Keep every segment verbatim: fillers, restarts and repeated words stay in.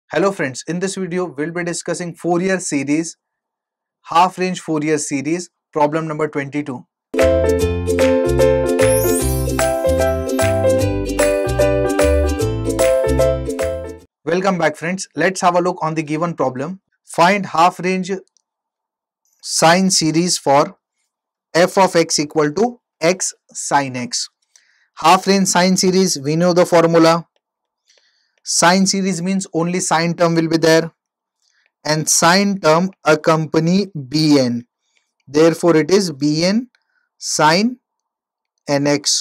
Hello friends, in this video we'll be discussing Fourier series, half range Fourier series, problem number twenty-two. Welcome back friends, let's have a look on the given problem. Find half range sine series for f of x equal to x sine x. Half range sine series, we know the formula. Sine series means only sine term will be there and sine term accompany bn. Therefore, it is bn sine nx.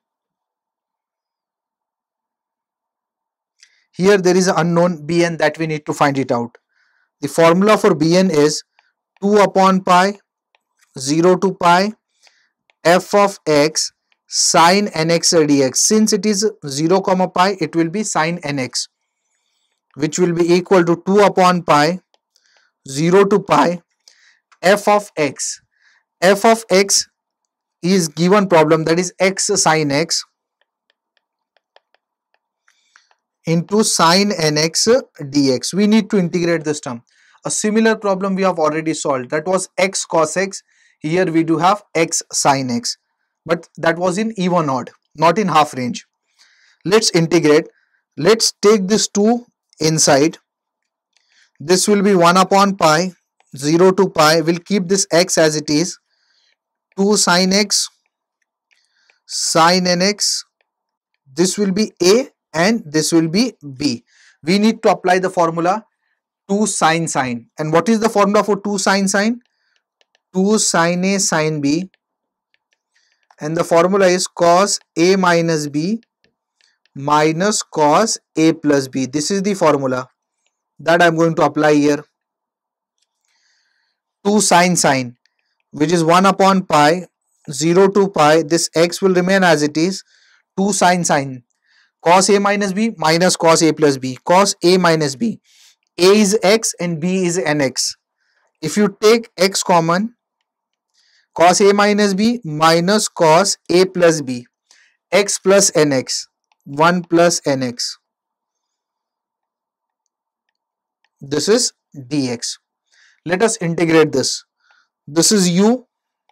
Here there is an unknown bn that we need to find it out. The formula for bn is two upon pi zero to pi f of x sine nx dx. Since it is zero comma pi, it will be sine nx, which will be equal to two upon pi zero to pi f of x. F of x is given problem, that is x sine x into sine nx dx. We need to integrate this term. A similar problem we have already solved, that was x cos x. Here we do have x sine x, but that was in even odd, not in half range. Let's integrate. Let's take this two inside. This will be one upon pi zero to pi. We'll keep this x as it is, two sine x sine nx. This will be a and this will be b. We need to apply the formula two sine sine. And what is the formula for two sine sine? two sine a sine b, and the formula is cos a minus b minus cos a plus b. This is the formula that I am going to apply here. two sine sine, which is one upon pi zero to pi. This x will remain as it is, two sine sine cos a minus b minus cos a plus b. Cos a minus b, a is x and b is nx. If you take x common, cos a minus b minus cos a plus b, x plus nx, one plus nx. This is dx. Let us integrate this. This is u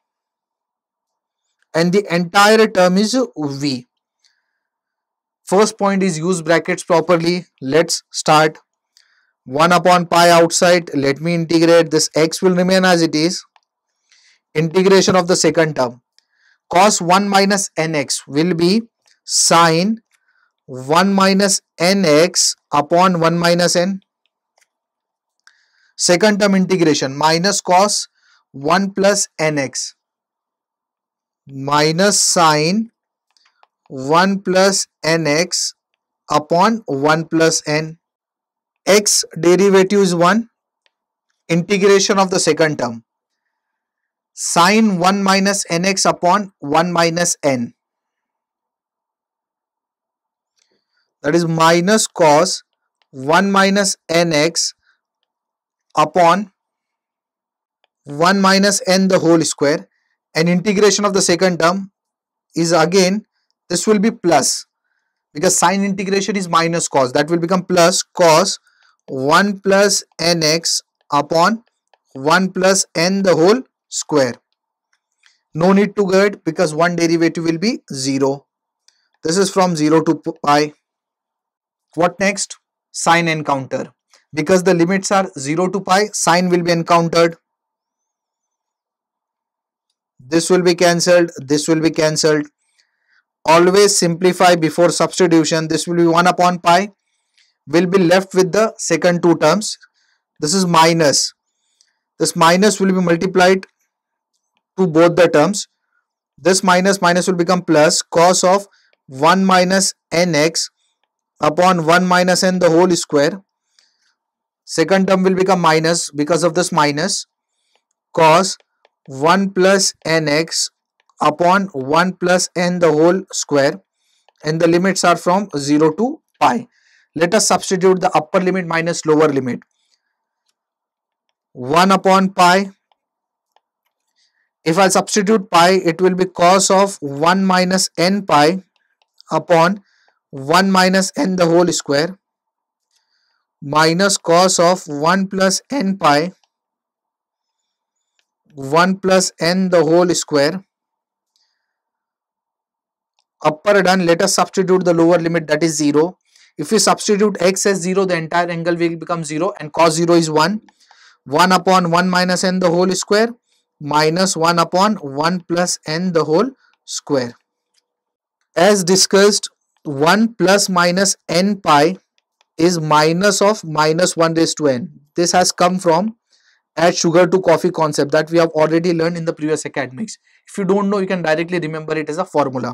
and the entire term is v. First point is use brackets properly. Let's start. one upon pi outside. Let me integrate. This x will remain as it is. Integration of the second term. Cos one minus nx will be sine one minus nx upon one minus n. Second term integration, minus cos one plus nx minus sine one plus nx upon one plus n. X derivative is one. Integration of the second term, sine one minus nx upon one minus n, that is minus cos one minus nx upon one minus n the whole square, and integration of the second term is again, this will be plus, because sine integration is minus cos, that will become plus cos one plus nx upon one plus n the whole square. No need to get, because one derivative will be zero. This is from zero to pi. What next? Sine encounter. Because the limits are zero to pi, sine will be encountered. This will be cancelled. This will be cancelled. Always simplify before substitution. This will be one upon pi. Will be left with the second two terms. This is minus. This minus will be multiplied to both the terms. This minus minus will become plus cos of one minus nx upon one minus n the whole square. Second term will become minus because of this minus cos one plus nx upon one plus n the whole square, and the limits are from zero to pi. Let us substitute the upper limit minus lower limit. one upon pi. If I substitute pi, it will be cos of one minus n pi upon one minus n the whole square, minus cos of one plus n pi one plus n the whole square. Upper done. Let us substitute the lower limit, that is zero. If we substitute x as zero, the entire angle will become zero, and cos zero is one. one upon one minus n the whole square minus one upon one plus n the whole square. As discussed, one plus minus n pi is minus of minus one raised to n. This has come from add sugar to coffee concept that we have already learned in the previous academics. If you don't know, you can directly remember it as a formula.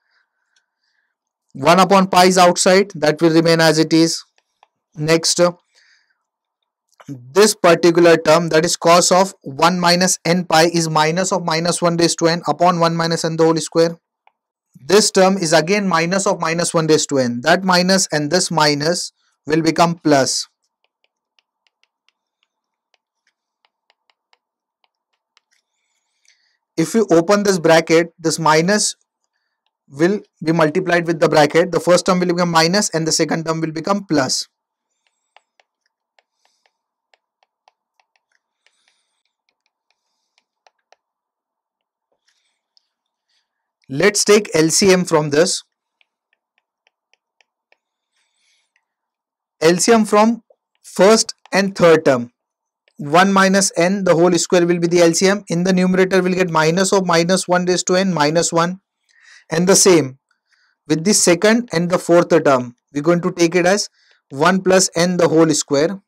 one upon pi is outside, that will remain as it is. Next, this particular term, that is cos of one minus n pi, is minus of minus one raised to n upon one minus n the whole square. This term is again minus of minus one raised to n. That minus and this minus will become plus. If you open this bracket, this minus will be multiplied with the bracket. The first term will become minus and the second term will become plus. Let's take L C M from this. L C M from first and third term. one minus n the whole square will be the L C M. In the numerator, we'll get minus of minus one raised to n minus one. And the same with the second and the fourth term. We're going to take it as one plus n the whole square.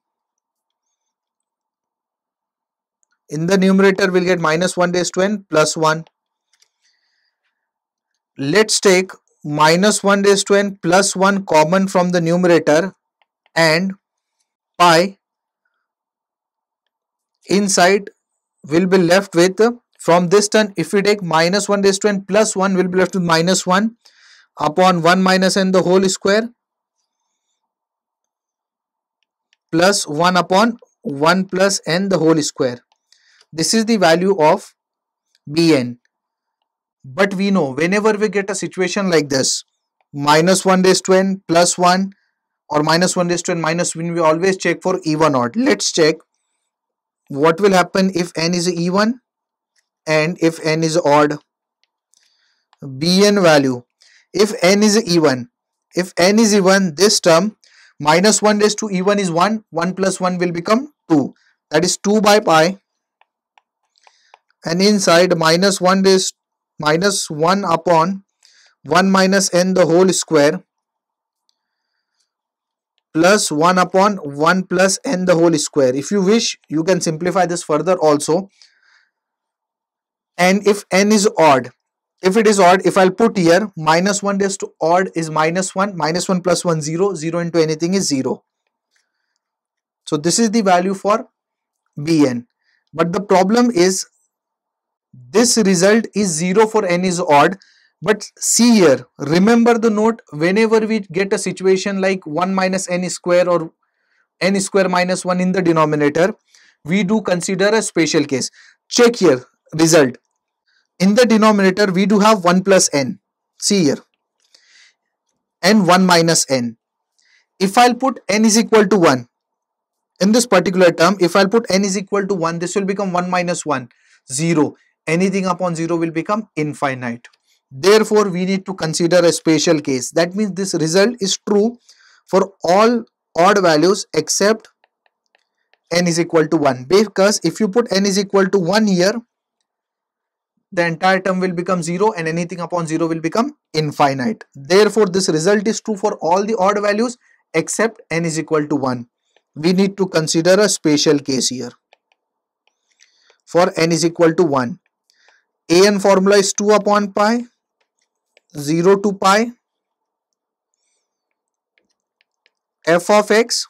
In the numerator, we'll get minus one raised to n plus one. Let's take minus one raised to n plus one common from the numerator, and pi inside will be left with, from this term, if we take minus one raised to n plus one, will be left with minus one upon one minus n the whole square plus one upon one plus n the whole square. This is the value of Bn. But we know whenever we get a situation like this, minus one raised to n plus one or minus one raised to n minus one, we always check for even odd. Let's check what will happen if n is even and if n is odd. Bn value, if n is even, if n is even, this term minus one raised to even is one, one plus one will become two, that is two by pi, and inside minus one raised minus one upon one minus n the whole square plus one upon one plus n the whole square. If you wish, you can simplify this further also. And if n is odd, if it is odd, if I'll put here minus one raised to odd is minus one, minus one plus one, zero, zero into anything is zero. So this is the value for Bn. But the problem is, this result is zero for n is odd. But see here, remember the note, whenever we get a situation like one minus n square or n square minus one in the denominator, we do consider a special case. Check here, result. In the denominator, we do have one plus n. See here, and one minus n. If I'll put n is equal to one, in this particular term, if I'll put n is equal to one, this will become one minus one, zero. Anything upon zero will become infinite. Therefore, we need to consider a special case. That means this result is true for all odd values except n is equal to one. Because if you put n is equal to one here, the entire term will become zero and anything upon zero will become infinite. Therefore, this result is true for all the odd values except n is equal to one. We need to consider a special case here for n is equal to one. An formula is two upon pi, zero to pi, f of x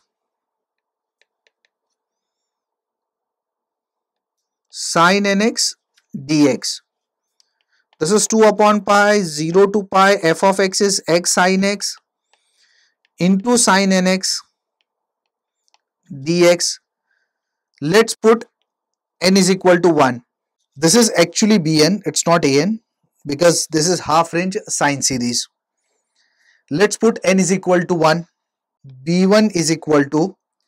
sine nx dx. This is two upon pi, zero to pi, f of x is x sine x into sine nx dx. Let's put n is equal to one. This is actually Bn, it's not An, because this is half range sine series. Let's put n is equal to one. B one is equal to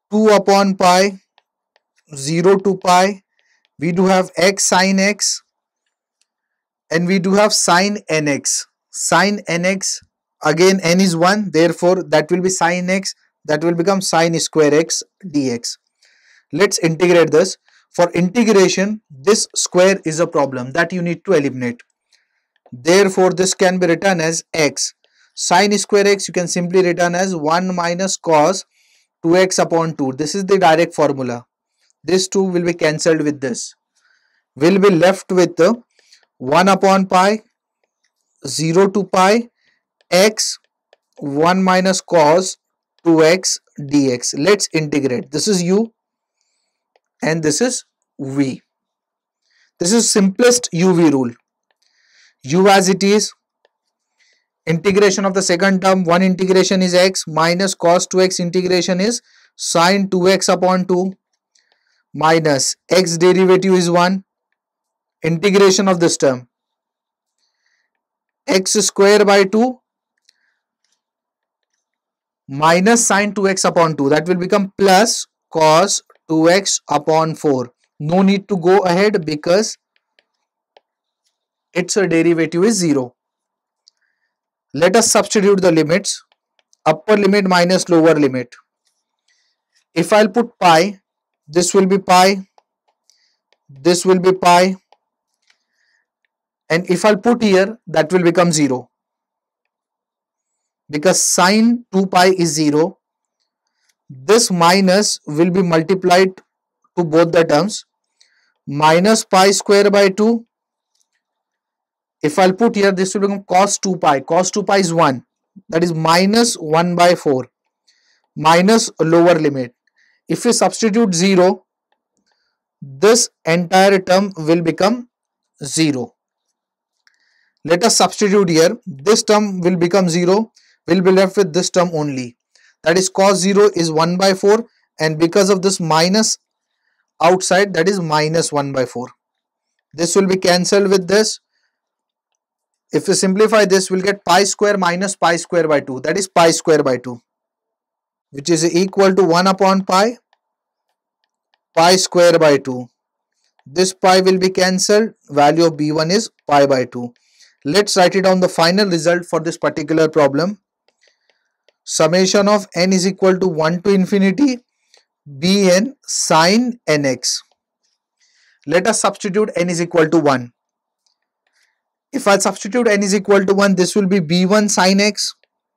two upon pi, zero to pi. We do have x sine x, and we do have sine nx. Sine nx, again n is one, therefore that will be sine x, that will become sine square x dx. Let's integrate this. For integration, this square is a problem that you need to eliminate. Therefore, this can be written as x. Sine square x you can simply written as one minus cos two x upon two. This is the direct formula. This two will be cancelled with this. We'll be left with one upon pi, zero to pi, x, one minus cos two x dx. Let's integrate. This is u and this is v. This is simplest U V rule. U as it is. Integration of the second term, one integration is x minus cos two x integration is sine two x upon two minus x derivative is one. Integration of this term, x square by two minus sine two x upon two, that will become plus cos two x upon four. No need to go ahead because its derivative is zero. Let us substitute the limits. Upper limit minus lower limit. If I'll put pi, this will be pi, this will be pi, and if I'll put here, that will become zero. Because sine two pi is zero, this minus will be multiplied to both the terms. Minus pi square by two. If I'll put here, this will become cos two pi. Cos two pi is one. That is minus one by four. Minus lower limit. If we substitute zero, this entire term will become zero. Let us substitute here. This term will become zero. We'll be left with this term only. That is cos zero is one by four, and because of this minus outside, that is minus one by four. This will be cancelled with this. If we simplify this, we'll get pi square minus pi square by two. That is pi square by two, which is equal to one upon pi, pi square by two. This pi will be cancelled. Value of b one is pi by two. Let's write it down the final result for this particular problem. Summation of n is equal to one to infinity bn sine nx. Let us substitute n is equal to one. If I substitute n is equal to one, this will be b one sine x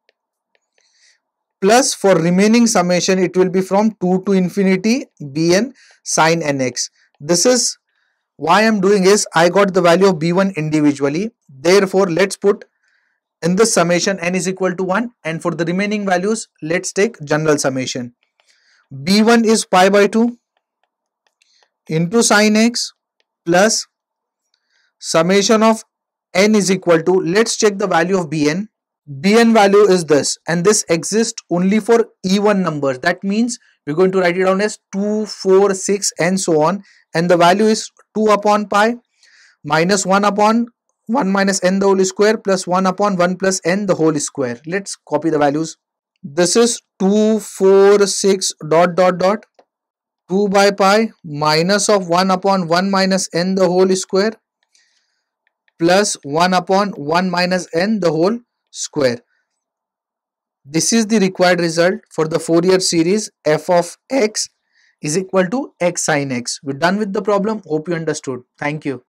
plus for remaining summation it will be from two to infinity bn sine nx. This is why I am doing is I got the value of b one individually. Therefore, let's put in this summation n is equal to one, and for the remaining values let's take general summation. b one is pi by two into sine x plus summation of n is equal to, let's check the value of bn. Bn value is this, and this exists only for even numbers. That means we're going to write it down as two, four, six and so on, and the value is two upon pi minus one upon one minus n the whole square plus one upon one plus n the whole square. Let's copy the values. This is two, four, six dot dot dot two by pi minus of one upon one minus n the whole square plus one upon one minus n the whole square. This is the required result for the Fourier series f of x is equal to x sine x. We're done with the problem. Hope you understood. Thank you.